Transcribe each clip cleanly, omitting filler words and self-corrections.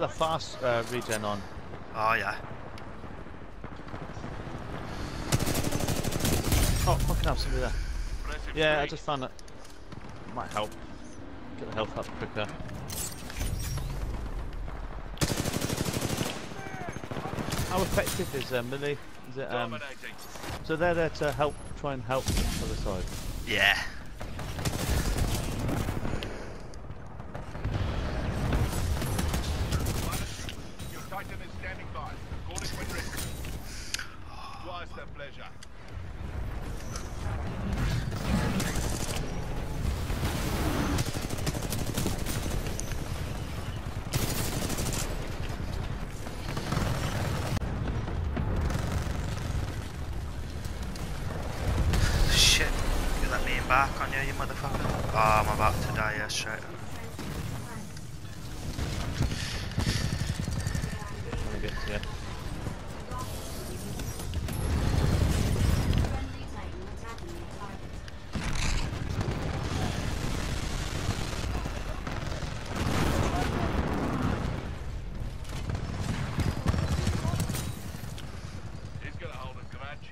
the fast regen on. Oh yeah. Oh, fucking hell, somebody there. Yeah, I just found that. Might help. Get the health up quicker. How effective is melee? Is it so they're there to help, try and help the other side? Yeah. Your Titan is standing by. Call it when ready. Twice the pleasure. Shit. You let me embark on you motherfucker. Oh, I'm about to die here straight. Let me get to you. He's gonna hold a grudge.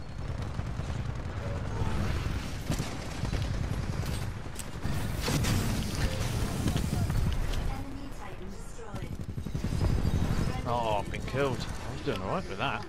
Oh, I've been killed. I was doing alright with that.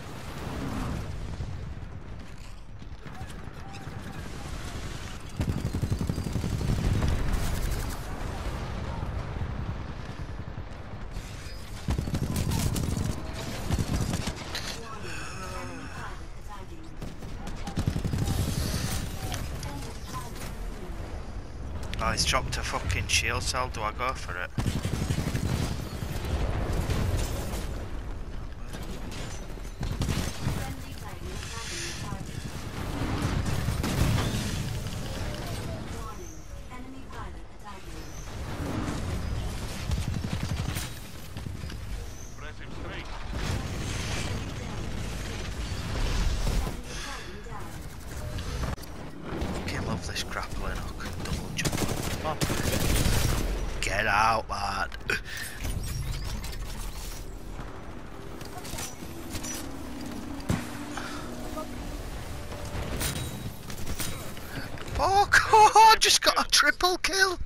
Oh, he's dropped a fucking shield cell. Do I go for it? Press him straight. Fucking love this grappling hook. Double jump. Oh, Get out, lad. Fuck! Oh, I just got a triple kill.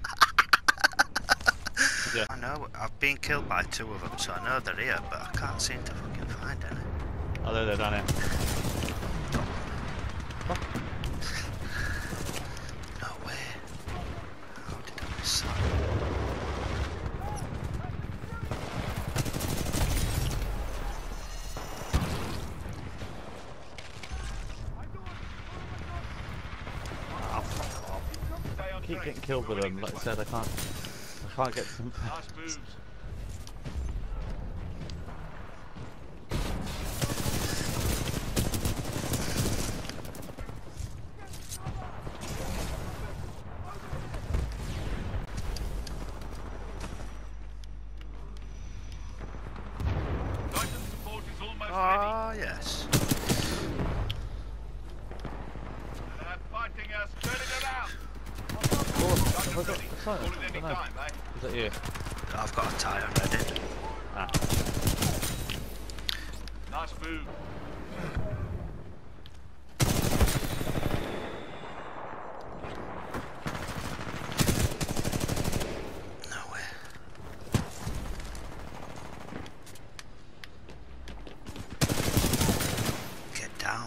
yeah. I know. I've been killed by two of them, so I know they're here, but I can't seem to fucking find any. Oh, they're down here. No way. How did I miss that? Oh, fuck off. Stay on I keep track. getting killed with them. Like I said, I can't get them. Last moves. Titan support is almost ready. Ah, yes. Fighting us, turn it around. Oh, have I got Ready. a sight? Call it I any don't know. time, eh? Is that you? I've got a tire ready. Ah. Nice move. No way. Get down.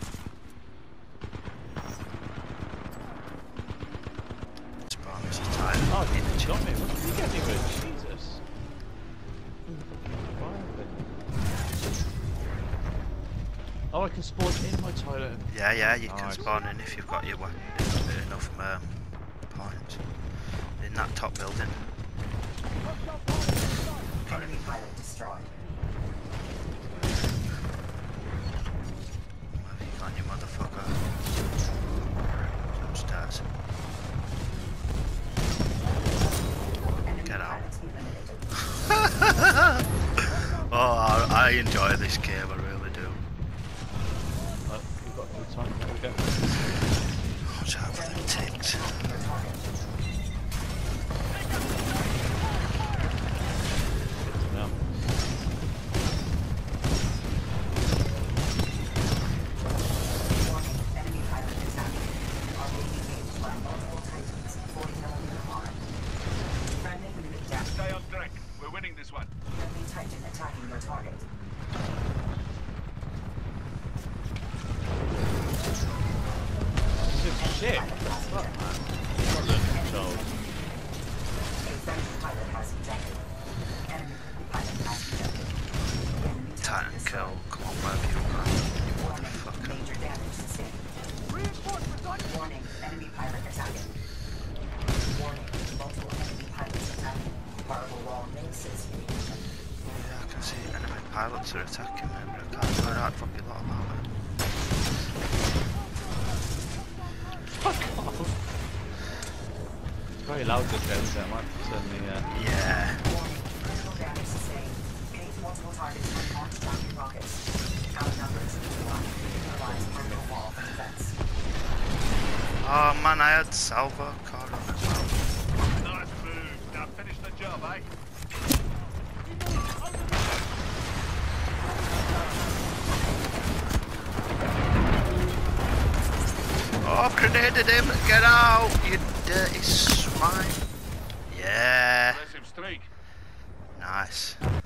Spawn is a tire. Oh, you got me. What did you get me with? Jesus. Oh, I can spawn in my toilet. Yeah, yeah, you can Nice. spawn in if you've got your enough points. In that top building. Enemy pilot destroyed. Where have you gone, you motherfucker? Upstairs. Enemy Get out. pilot eliminated. Oh, I enjoy this game, I really do. Oh, we've got good time. There we go. Watch out for them ticks. kill. Come on, wherever you go. You Warning, motherfucker. major damage sustained. Warning, enemy pilot attacking. Warning, multiple enemy pilots attacking. Horrible wall misses. Yeah, I can see enemy pilots are attacking me, but I can't find out fucking lot about it. Fuck off. It's very loud this game, isn't it? I might turn the Yeah. Warning, critical damage sustained. Engage multiple targets with launch tracking rockets. Outnumbered 2-1. Utilize particle wall for defense. Oh man, I had salvo card on as well. Nice move. Now finish the job, eh? Oh, grenaded him! Get out, you dirty swine! Yeah, Aggressive streak. nice.